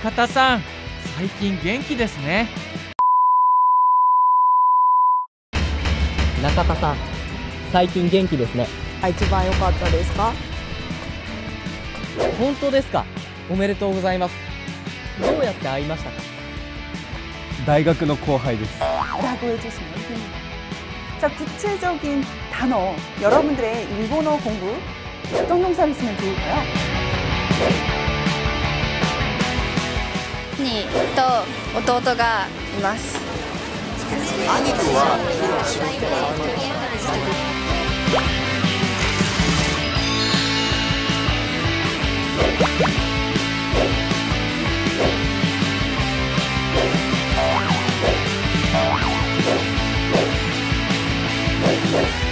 中田さん、最近元気ですね。 中田さん、最近元気ですね。 一番良かったですか？ 本当ですか？おめでとうございます。どうやって会いましたか？ 大学の後輩です。 라고 해주시면 됩니다. 자, 구체적인 단어, 여러분들의 일본어 공부 어떤 동사를 쓰면 좋을까요? 兄と弟がいます。 兄とは 「